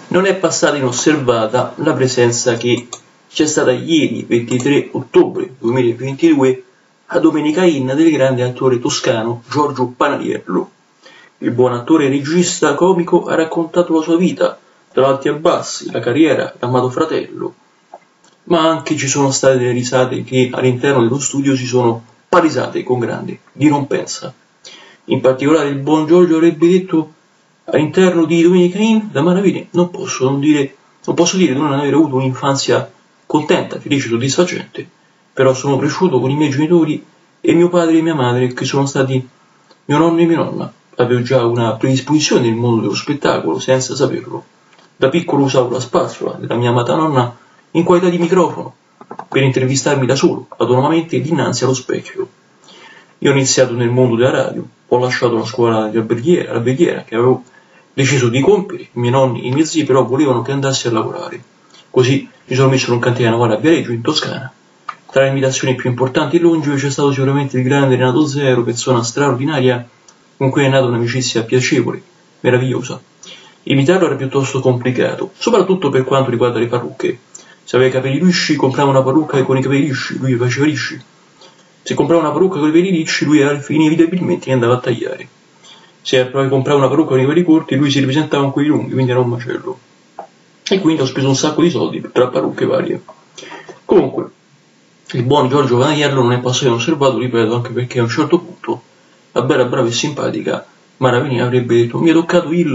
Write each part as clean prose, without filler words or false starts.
Non è passata inosservata la presenza che c'è stata ieri, 23 ottobre 2022, a Domenica Inn del grande attore toscano Giorgio Panariello. Il buon attore e regista comico ha raccontato la sua vita, dall'alti a bassi, la carriera, l'amato fratello, ma anche ci sono state delle risate che all'interno dello studio si sono palesate con grande dirompenza. In particolare il buon Giorgio avrebbe detto: all'interno di Domenica Inn da Maraviglia non posso dire di non aver avuto un'infanzia contenta, felice, soddisfacente, però sono cresciuto con i miei genitori e mio padre e mia madre, che sono stati mio nonno e mia nonna. Avevo già una predisposizione nel mondo dello spettacolo senza saperlo. Da piccolo usavo la spazzola della mia amata nonna in qualità di microfono per intervistarmi da solo, autonomamente dinanzi allo specchio. Io ho iniziato nel mondo della radio, ho lasciato la scuola di alberghiera che avevo deciso di compiere. I miei nonni e i miei zii però volevano che andassi a lavorare. Così mi sono messo in un cantiere navale a Viareggio, in Toscana. Tra le imitazioni più importanti e longeve c'è stato sicuramente il grande Renato Zero, persona straordinaria con cui è nata un'amicizia piacevole, meravigliosa. Imitarlo era piuttosto complicato, soprattutto per quanto riguarda le parrucche. Se aveva i capelli lisci, comprava una parrucca con i capelli lisci, lui faceva lisci. Se comprava una parrucca con i capelli lisci, lui inevitabilmente li andava a tagliare. Se comprava una parrucca con i capelli corti, lui si ripresentava con quelli lunghi, quindi era un macello. E quindi ho speso un sacco di soldi tra parrucche varie. Comunque, il buon Giorgio Panariello non è passato inosservato, ripeto, anche perché a un certo punto la bella, brava e simpatica Maraviglia avrebbe detto: mi è toccato il ...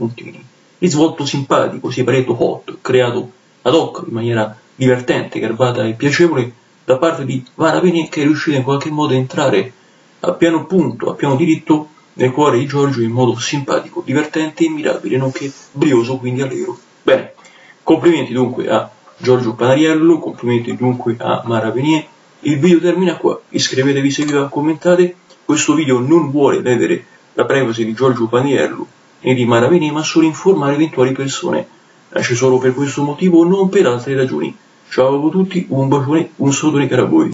risvolto simpatico, siparetto hot, creato ad hoc in maniera divertente, garbata e piacevole da parte di Maraviglia, che è riuscita in qualche modo a entrare a pieno punto, a pieno diritto nel cuore di Giorgio in modo simpatico, divertente e mirabile, nonché brioso, quindi allegro. Bene, complimenti dunque a Giorgio Panariello, complimenti dunque a Maraviglia. Il video termina qua, iscrivetevi se vi va, commentate. Questo video non vuole vedere la privacy di Giorgio Panariello e di Maraviglia, ma solo informare eventuali persone. Nasce solo per questo motivo, non per altre ragioni. Ciao a tutti, un bacione, un salutone caro a voi.